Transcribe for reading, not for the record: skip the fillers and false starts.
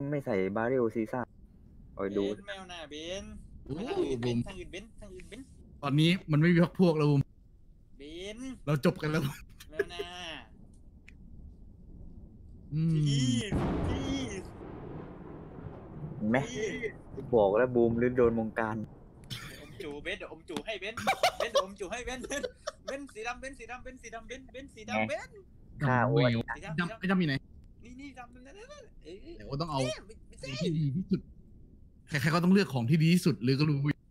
ไม่ใส่บาเรลซีซ่าคอยเบดูนแมวหน้าเบนโอ้ทางอื่นเบบูนมทางอื่นเบนทางอื่นเบนตอนนี้มันไม่มีพวกแล้วบูมเบนเราจบกันแล้วแมวหน้าอืมพี่พี่เห็นไหมบอกแล้วบูมหรือโดนมงการอมจูเบนเดี๋ยวอมจูให้เบนเบนเดี๋ยวอมจูให้เบนเบนสีดำเบนสีดำเบนสีดำเบนเบนสีดำเบนฆ่าอ้วนสีดำดำไอ้ดำอยู่ไหนนี่ดำนั่นเอ้ยเดี๋ยวต้องเอาไม่ใช่ของที่ดีที่สุดใครๆก็ต้องเลือกของที่ดีที่สุดหรือก็รู้